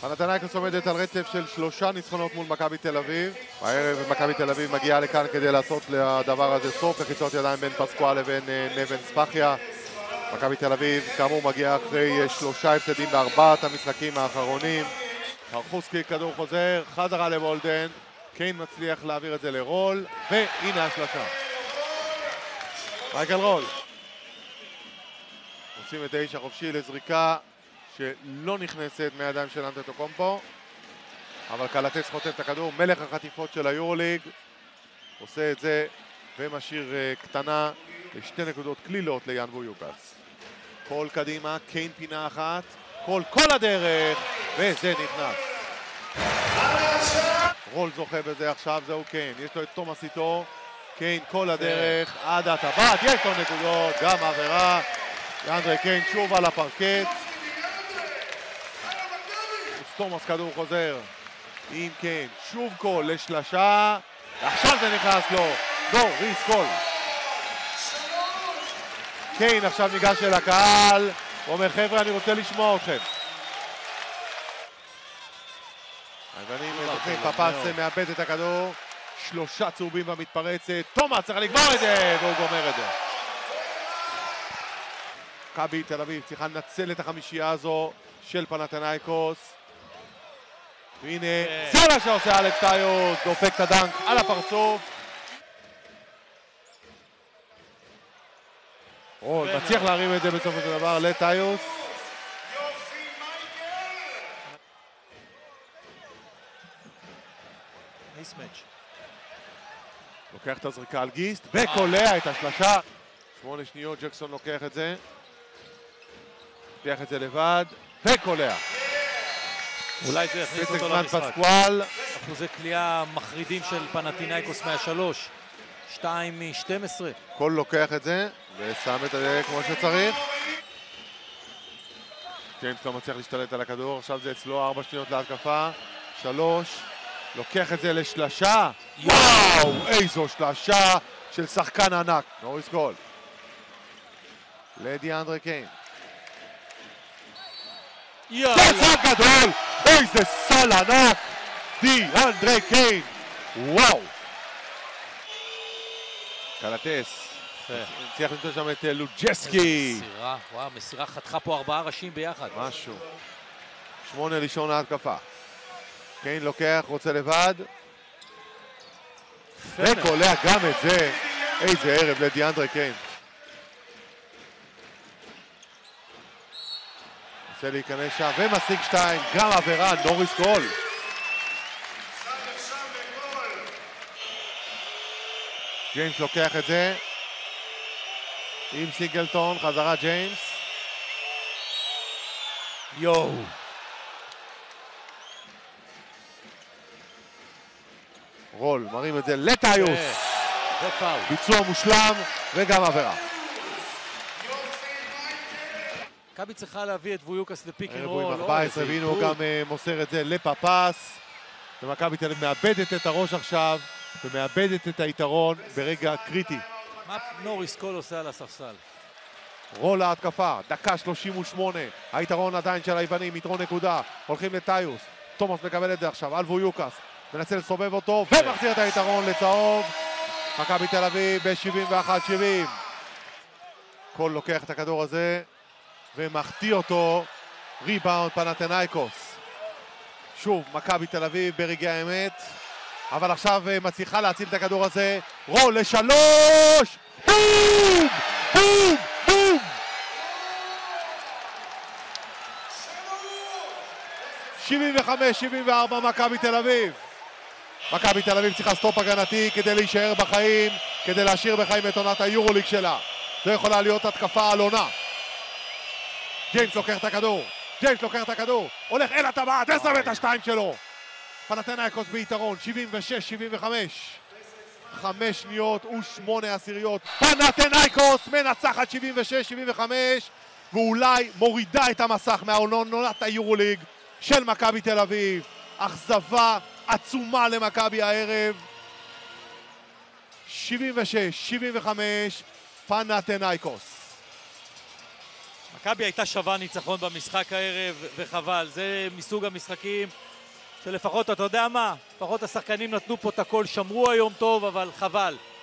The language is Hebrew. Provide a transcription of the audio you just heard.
פנתנייקוס עומדת על רצף של 3 ניצחונות מול מכבי תל אביב. הערב מכבי תל אביב מגיעה לכאן כדי לעשות לדבר הזה סוף, לחיצות ידיים בין פסקואל לבין נבן ספחיה. מכבי תל אביב כאמור מגיעה אחרי 3 הפסדים בארבעת המשחקים האחרונים. חרחוסקי, כדור חוזר, חזרה לבולדן, קיין מצליח להעביר את זה לרול, והנה השלשה. מייקל רול. עושים את האיש החופשי לזריקה שלא נכנסת מהידיים של אנטטוקומפו, אבל קלטס חוטף את הכדור, מלך החטיפות של היורוליג, עושה את זה ומשאיר קטנה לשתי נקודות כלילות ליאן וויוקס. קול קדימה, קיין פינה אחת, כל הדרך, וזה נכנס. רול זוכה בזה עכשיו, זהו קיין, יש לו את תומאס איתו, קיין כל הדרך עד הטבעת, יש לו נקודות, גם עבירה. אנדרי קיין שוב על הפרקט. תומאס כדור חוזר עם קיין, שוב קול לשלשה, עכשיו זה נכנס לו, ריס קול. קיין עכשיו ניגש אל הקהל, אומר חבר'ה אני רוצה לשמוע אתכם. היוונים זוכים, פפס מאבד את הכדור, 3 צהובים במתפרצת, תומאס צריך לגמור את זה, והוא גומר את זה. מכבי תל אביב צריכה לנצל את החמישייה הזו של פנתנייקוס. והנה זה מה שעושה אלכס טיוס, דופק את הדנק על הפרצוף. רול מצליח להרים את זה בסופו של דבר לטיוס. לוקח את הזריקה על גיסט וקולע את השלשה. 8 שניות, ג'קסון לוקח את זה. לוקח את זה לבד וקולע. אולי זה יכניס אותו למשחק. פסקואל. אחוזי קליעה מחרידים של פנתנייקוס מהשלוש. 2 מ-12. קול לוקח את זה ושם את זה כמו שצריך. ג'יימס לא מצליח להשתלט על הכדור, עכשיו זה אצלו 4 שניות להתקפה. 3, לוקח את זה לשלשה. וואו, איזו שלשה של שחקן ענק. נוריס קול. לדיאנדרה קיין. סל גדול! איזה סל ענק! דיאנדרה קיין! וואו! קלטס. הצליח למצוא שם את לוג'סקי. מסירה, וואו, מסירה חתכה פה 4 ראשים ביחד. משהו. 8 לישון להתקפה. קיין לוקח, רוצה לבד. וקולע גם את זה. איזה ערב לדיאנדרה קיין. רוצה להיכנס שם ומשיג 2, גם עבירה, נוריס קול. ג'יימס לוקח את זה עם סינגלטון, חזרה ג'יימס. יואו. רול, מרים את זה לטיוס. ביצוע מושלם וגם עבירה. מכבי צריכה להביא את וויוקס לפיק אנד רול. רול. 14, והנה הוא גם מוסר את זה לפפס. ומכבי תל אביב מאבדת את הראש עכשיו, ומאבדת את היתרון ברגע קריטי. מה נוריס קול עושה על הספסל? רול להתקפה, דקה 38. היתרון עדיין של היוונים, יתרון נקודה. הולכים לטיוס. תומאס מקבל את זה עכשיו, על וויוקס. מנסה לסובב אותו, ומחזיר את היתרון לצהוב. מכבי תל אביב ב-71-70. קול לוקח את הכדור הזה. ומחטיא אותו, ריבאונד פנתנייקוס. שוב, מכבי תל אביב ברגעי האמת, אבל עכשיו מצליחה להציל את הכדור הזה. רול ל3! בום! בום! בום! 75-74 מכבי תל אביב. מכבי תל אביב צריכה סטופ הגנתי כדי להישאר בחיים, כדי להשאיר בחיים את עונת היורוליג שלה. זו יכולה להיות התקפה על עונה. ג'יימס לוקח את הכדור, הולך אל הטבעת, ושם את ה2 שלו. פנתנייקוס ביתרון, 76-75. 5 שניות ו8 עשיריות. פנתנייקוס מנצחת 76-75, ואולי מורידה את המסך מהעונת היורוליג של מכבי תל אביב. אכזבה עצומה למכבי הערב. 76-75, פנתנייקוס. מכבי הייתה שווה ניצחון במשחק הערב, וחבל. זה מסוג המשחקים שלפחות, אתה יודע מה, לפחות השחקנים נתנו פה את הכל, שמרו היום טוב, אבל חבל.